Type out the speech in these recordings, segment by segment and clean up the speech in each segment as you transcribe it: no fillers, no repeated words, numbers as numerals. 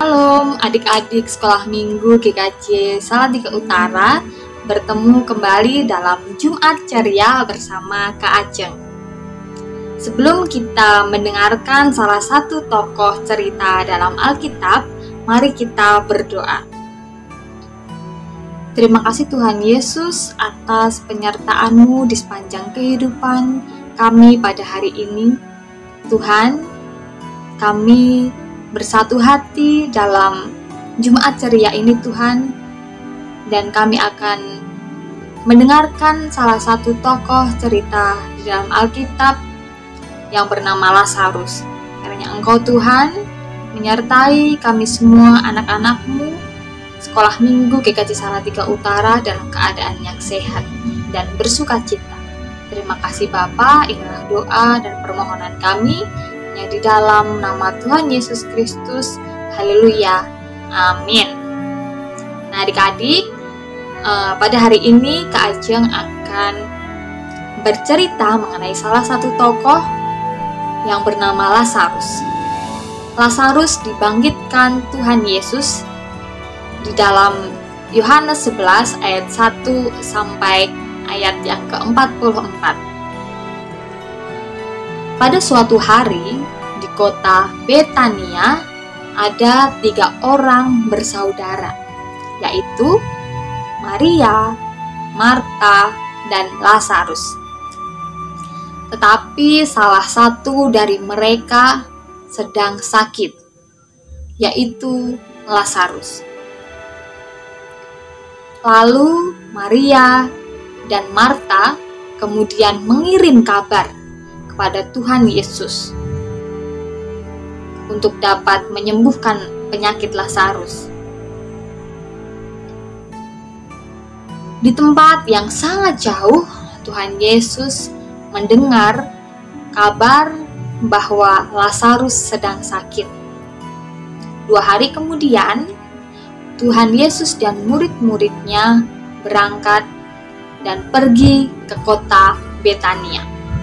Shalom adik-adik sekolah minggu GKJ Salatiga Utara, bertemu kembali dalam Jumat Ceria bersama Kak Ajeng. Sebelum kita mendengarkan salah satu tokoh cerita dalam Alkitab, mari kita berdoa. Terima kasih Tuhan Yesus atas penyertaan-Mu di sepanjang kehidupan kami pada hari ini. Tuhan, kami bersatu hati dalam Jumat Ceria ini Tuhan, dan kami akan mendengarkan salah satu tokoh cerita di dalam Alkitab yang bernama Lazarus. Karena Engkau Tuhan menyertai kami semua anak-anak-Mu sekolah minggu GKJ Salatiga Utara dalam keadaan yang sehat dan bersukacita. Terima kasih Bapa, inilah doa dan permohonan kami yang di dalam nama Tuhan Yesus Kristus. Haleluya, amin. Nah adik-adik, pada hari ini Kak Ajeng akan bercerita mengenai salah satu tokoh yang bernama Lazarus. Lazarus dibangkitkan Tuhan Yesus di dalam Yohanes 11 ayat 1 sampai ayat yang ke-44. Pada suatu hari di kota Betania ada 3 orang bersaudara, yaitu Maria, Marta, dan Lazarus. Tetapi salah satu dari mereka sedang sakit, yaitu Lazarus. Lalu Maria dan Marta kemudian mengirim kabar kepada Tuhan Yesus untuk dapat menyembuhkan penyakit Lazarus. Di tempat yang sangat jauh, Tuhan Yesus mendengar kabar bahwa Lazarus sedang sakit. 2 hari kemudian, Tuhan Yesus dan murid-muridnya berangkat dan pergi ke kota Betania.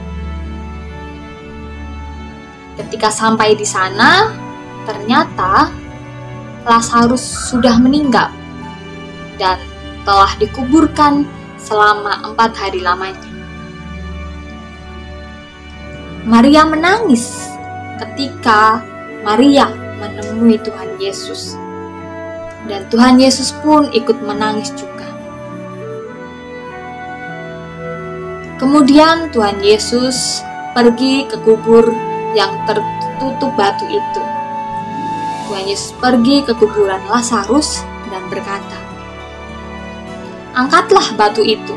Ketika sampai di sana, ternyata Lazarus sudah meninggal dan telah dikuburkan selama 4 hari lamanya. Maria menangis ketika Maria menemui Tuhan Yesus, dan Tuhan Yesus pun ikut menangis juga. Kemudian Tuhan Yesus pergi ke kubur yang tertutup batu itu. Tuhan Yesus pergi ke kuburan Lazarus dan berkata, "Angkatlah batu itu."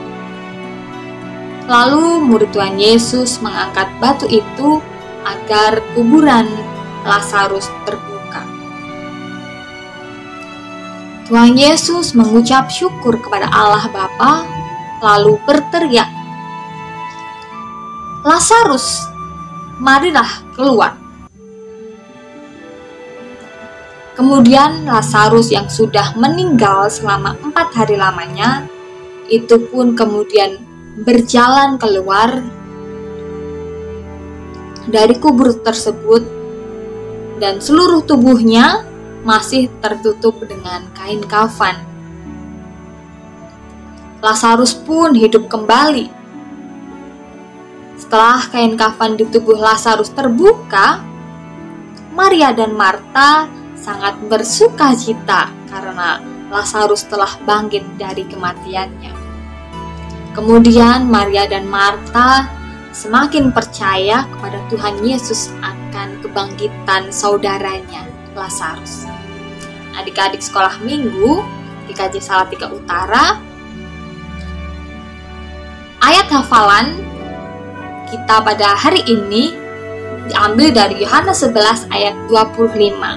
Lalu murid Tuhan Yesus mengangkat batu itu agar kuburan Lazarus terbuka. Tuhan Yesus mengucap syukur kepada Allah Bapa, lalu berteriak, "Lazarus, marilah keluar." Kemudian Lazarus yang sudah meninggal selama 4 hari lamanya, itu pun kemudian berjalan keluar dari kubur tersebut, dan seluruh tubuhnya masih tertutup dengan kain kafan. Lazarus pun hidup kembali. Setelah kain kafan di tubuh Lazarus terbuka, Maria dan Marta sangat bersukacita karena Lazarus telah bangkit dari kematiannya. Kemudian Maria dan Marta semakin percaya kepada Tuhan Yesus akan kebangkitan saudaranya Lazarus. Adik-adik sekolah minggu GKJ Salatiga Utara, ayat hafalan kita pada hari ini diambil dari Yohanes 11 ayat 25.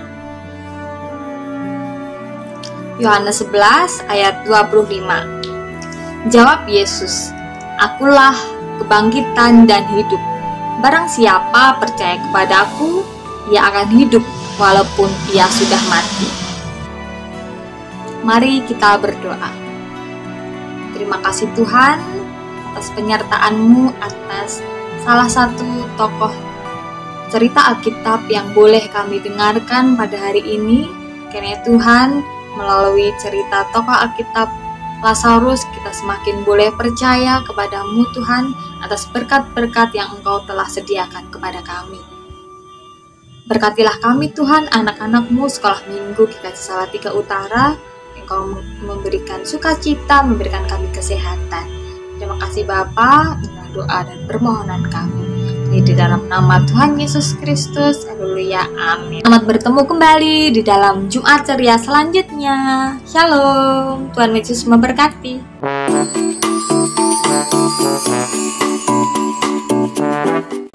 Yohanes 11 ayat 25. Jawab Yesus, "Akulah kebangkitan dan hidup. Barang siapa percaya kepadaku, ia akan hidup walaupun ia sudah mati." Mari kita berdoa. Terima kasih Tuhan atas penyertaan-Mu atas salah satu tokoh cerita Alkitab yang boleh kami dengarkan pada hari ini. Kiranya Tuhan, melalui cerita tokoh Alkitab Lazarus, kita semakin boleh percaya kepada-Mu Tuhan atas berkat-berkat yang Engkau telah sediakan kepada kami. Berkatilah kami Tuhan, anak-anak-Mu sekolah minggu GKJ Salatiga Utara. Engkau memberikan sukacita, memberikan kami kesehatan. Terima kasih Bapa, inilah doa dan permohonan kami. Di dalam nama Tuhan Yesus Kristus, haleluya, amin. Selamat bertemu kembali di dalam Jumat Ceria selanjutnya. Shalom, Tuhan Yesus memberkati.